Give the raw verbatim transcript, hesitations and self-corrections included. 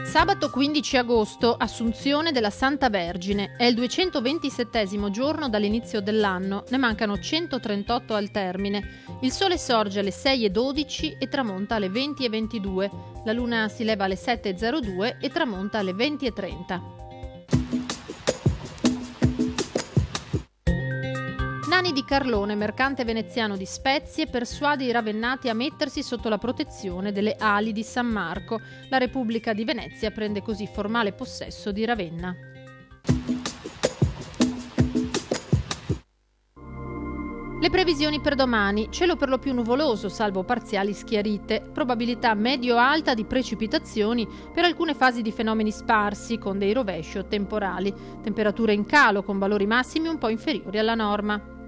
Sabato quindici agosto, Assunzione della Santa Vergine. È il duecentoventisettesimo giorno dall'inizio dell'anno, ne mancano centotrentotto al termine. Il sole sorge alle sei e dodici e tramonta alle venti e ventidue. La luna si leva alle sette e zero due e tramonta alle venti e trenta. Nani di Carlone, mercante veneziano di spezie, persuade i ravennati a mettersi sotto la protezione delle ali di San Marco. La Repubblica di Venezia prende così formale possesso di Ravenna. Le previsioni per domani: cielo per lo più nuvoloso, salvo parziali schiarite, probabilità medio-alta di precipitazioni per alcune fasi di fenomeni sparsi, con dei rovesci o temporali, temperature in calo con valori massimi un po' inferiori alla norma.